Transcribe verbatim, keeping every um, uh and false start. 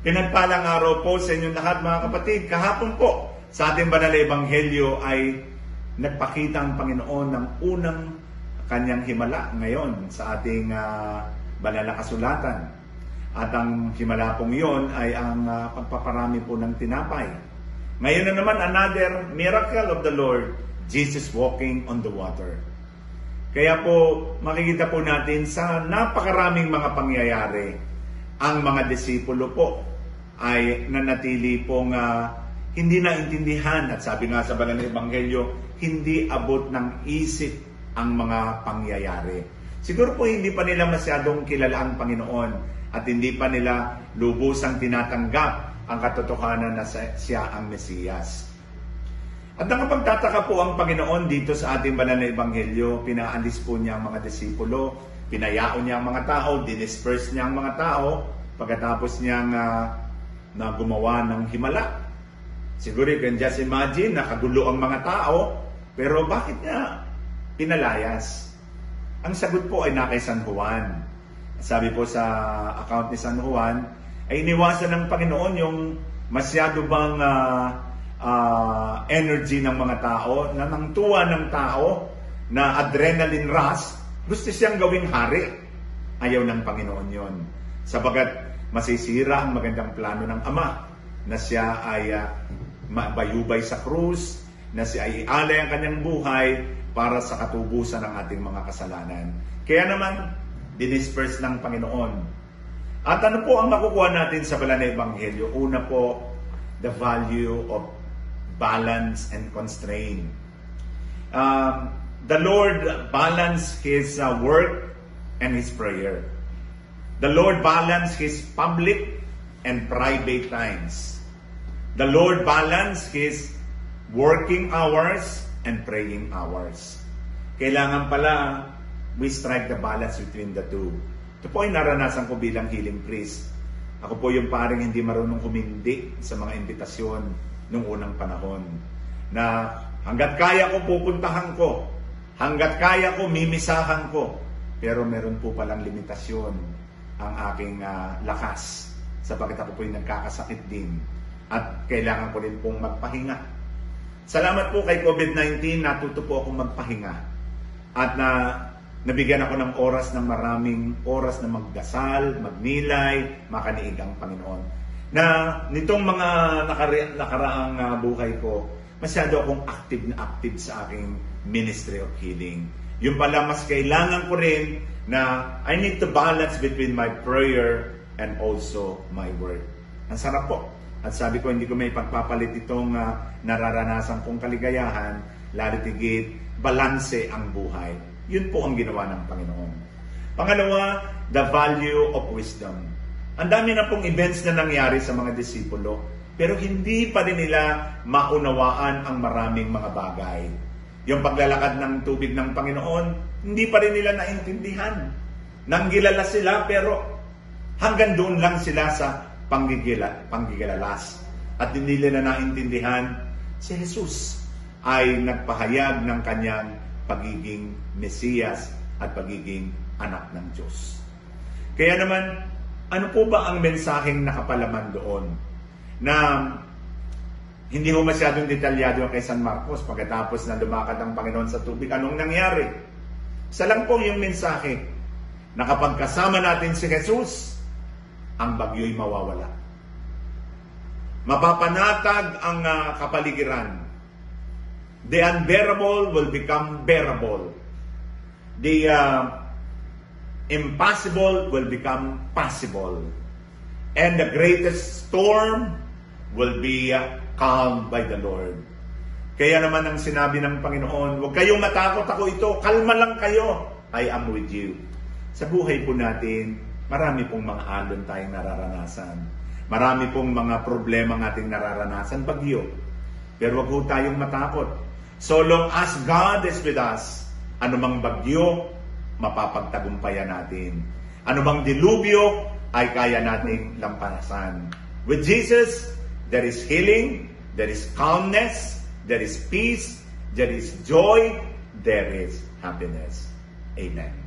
Pinagpalang araw po sa inyong lahat mga kapatid. Kahapon po sa ating banal na ebanghelyo ay nagpakita ang Panginoon ng unang kanyang himala ngayon sa ating uh, banal na kasulatan. At ang himala pong iyon ay ang uh, pagpaparami po ng tinapay. Ngayon na naman another miracle of the Lord, Jesus walking on the water. Kaya po makikita po natin sa napakaraming mga pangyayari, ang mga disipulo po ay nanatili pong uh, hindi naintindihan. At sabi nga sa banal na ebanghelyo, hindi abot ng isip ang mga pangyayari. Siguro po hindi pa nila masyadong kilala ang Panginoon at hindi pa nila lubusang tinatanggap ang katotohanan na siya ang Mesiyas. At nakapagtataka po ang Panginoon dito sa ating banal na ebanghelyo, pinaalis po niya ang mga disipulo, pinayaon niya ang mga tao, dinisperse niya ang mga tao, pagkatapos niyang uh, na gumawa ng himala. Siguro you can just imagine, nakagulo ang mga tao, pero bakit niya pinalayas? Ang sagot po ay na kay San Juan. Sabi po sa account ni San Juan, ay iniwasan ng Panginoon yung masyado bang uh, uh, energy ng mga tao, na ng tuwa ng tao, na adrenaline rush, gusto siyang gawing hari. Ayaw ng Panginoon yon. Sabagat masisira ang magandang plano ng Ama, na siya ay uh, bayubay sa krus, na siya ay ialay ang kanyang buhay para sa katubusan ng ating mga kasalanan. Kaya naman, dinisperse ng Panginoon. At ano po ang makukuha natin sa banal na ebanghelyo? Una po, the value of balance and constraint. Um, the Lord balanced His uh, work and His prayer. The Lord balanced His public and private times. The Lord balanced His working hours and praying hours. Kailangan pala we strike the balance between the two. Ito po ay naranasan ko bilang healing priest. Ako po yung paring hindi marunong humindi sa mga imbitasyon noong unang panahon. Na hanggat kaya ko pupuntahan ko, hanggat kaya ko mimisahan ko, pero meron po palang limitasyon ang aking uh, lakas sapagkat ako po yung nagkakasakit din at kailangan ko din pong magpahinga. Salamat po kay COVID nineteen, natuto po akong magpahinga at na nabigyan ako ng oras ng maraming oras na magdasal, magnilay, makaniig ang Panginoon. Na nitong mga nakara- nakaraang uh, buhay ko, masyado akong active na active sa aking ministry of healing. Yung pala mas kailangan ko rin na I need to balance between my prayer and also my work. Ang sarap po. At sabi ko, hindi ko may pagpapalit itong uh, nararanasan kong kaligayahan, lalo tigit, balanse ang buhay. Yun po ang ginawa ng Panginoon. Pangalawa, the value of wisdom. Ang dami na pong events na nangyari sa mga disipulo, pero hindi pa rin nila maunawaan ang maraming mga bagay. Yung paglalakad ng tubig ng Panginoon, hindi pa rin nila naintindihan. Nanggilala sila, pero hanggang doon lang sila sa panggigila, panggigilalas. At hindi nila naintindihan, si Jesus ay nagpahayag ng kanyang pagiging Mesiyas at pagiging anak ng Diyos. Kaya naman, ano po ba ang mensaheng nakapalaman doon? Na hindi ho masyadong detalyado kay San Marcos pagkatapos na lumakad ang Panginoon sa tubig. Anong nangyari? Isa lang po yung mensahe na kapag kasama natin si Jesus, ang bagyo'y mawawala. Mapapanatag ang uh, kapaligiran. The unbearable will become bearable. The uh, impossible will become possible. And the greatest storm will be uh, calmed by the Lord. Kaya naman ang sinabi ng Panginoon, huwag kayong matakot, ako ito, kalma lang kayo, I am with you. Sa buhay po natin, marami pong mga alon tayong nararanasan. Marami pong mga problema ng ating nararanasan, bagyo. Pero huwag po tayong matakot. So long as God is with us, anumang bagyo, mapapagtagumpayan natin. Anumang dilubyo, ay kaya nating lampasan. With Jesus, there is healing, there is calmness, there is peace, there is joy, there is happiness. Amen.